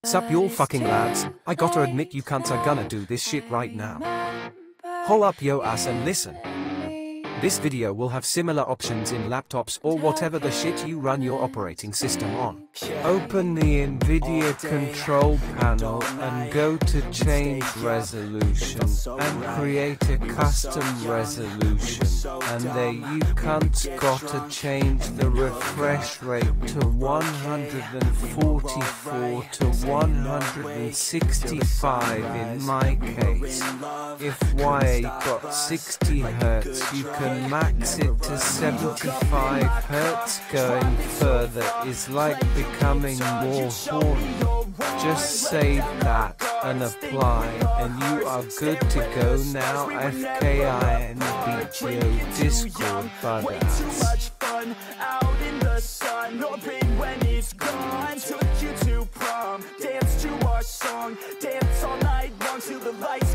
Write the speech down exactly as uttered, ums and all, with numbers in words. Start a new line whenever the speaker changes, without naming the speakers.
Sup y'all fucking lads, I gotta admit you cunts are gonna do this shit right now. Hol up yo ass and listen. This video will have similar options in laptops or whatever the shit you run your operating system on. Open the NVIDIA control panel and go to change resolution and create a custom resolution. And there you cunts gotta change the refresh rate to one forty-four to one sixty-five in my case. If Y got sixty hertz, you can max it to seventy-five hertz. Going further is like becoming more horny. Just save that and apply and you are good to go now. F K I N B T O Discord badass.
Out in the sun, hoping when it's gone. Took you to prom, dance to our song, dance all night long till the lights